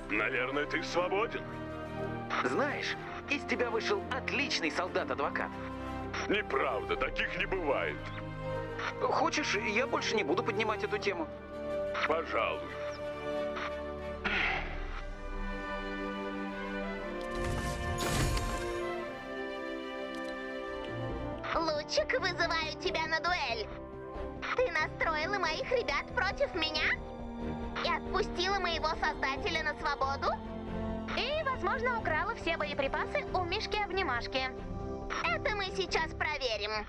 Наверное, ты свободен. Знаешь, из тебя вышел отличный солдат-адвокат. Неправда, таких не бывает. Хочешь, я больше не буду поднимать эту тему? Пожалуй. Лучик, вызываю тебя на дуэль. Ты настроила моих ребят против меня? И отпустила моего создателя на свободу? И, возможно, украла все боеприпасы у Мишки-обнимашки. Это мы сейчас проверим.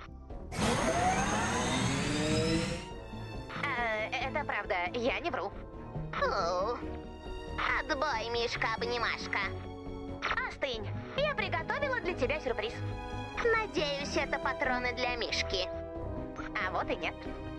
Это правда, я не вру. Отбой, Мишка-обнимашка. Остынь, я приготовила для тебя сюрприз. Надеюсь, это патроны для Мишки. А вот и нет.